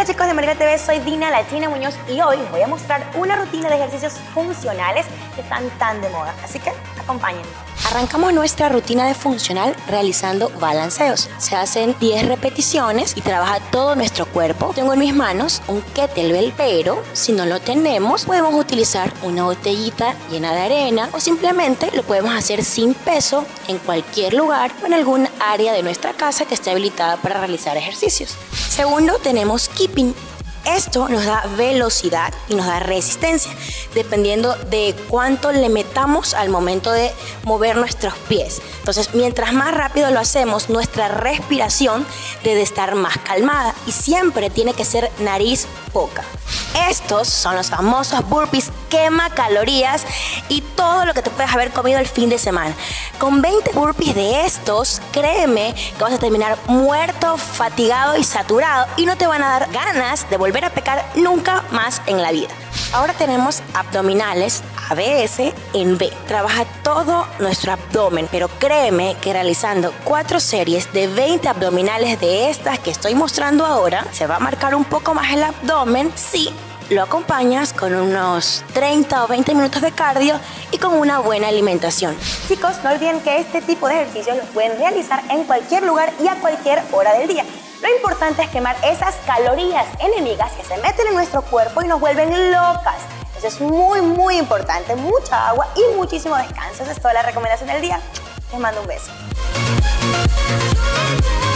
Hola chicos de Marina TV, soy Dina Latina Muñoz y hoy les voy a mostrar una rutina de ejercicios funcionales que están tan de moda, así que acompáñenme. Arrancamos nuestra rutina de funcional realizando balanceos. Se hacen 10 repeticiones y trabaja todo nuestro cuerpo. Tengo en mis manos un kettlebell, pero si no lo tenemos, podemos utilizar una botellita llena de arena o simplemente lo podemos hacer sin peso en cualquier lugar o en algún área de nuestra casa que esté habilitada para realizar ejercicios. Segundo, tenemos keeping. Esto nos da velocidad y nos da resistencia, dependiendo de cuánto le metamos al momento de mover nuestros pies. Entonces, mientras más rápido lo hacemos, nuestra respiración debe estar más calmada y siempre tiene que ser nariz boca. Estos son los famosos burpees quema calorías y todo lo que te puedes haber comido el fin de semana. Con 20 burpees de estos, créeme que vas a terminar muerto, fatigado y saturado y no te van a dar ganas de volver a pecar nunca más en la vida. Ahora tenemos abdominales ABS en B. Trabaja todo nuestro abdomen, pero créeme que realizando 4 series de 20 abdominales de estas que estoy mostrando ahora, se va a marcar un poco más el abdomen si lo acompañas con unos 30 o 20 minutos de cardio y con una buena alimentación. Chicos, no olviden que este tipo de ejercicios los pueden realizar en cualquier lugar y a cualquier hora del día. Lo importante es quemar esas calorías enemigas que se meten en nuestro cuerpo y nos vuelven locas. Eso es muy importante. Mucha agua y muchísimo descanso. Esa es toda la recomendación del día. Les mando un beso.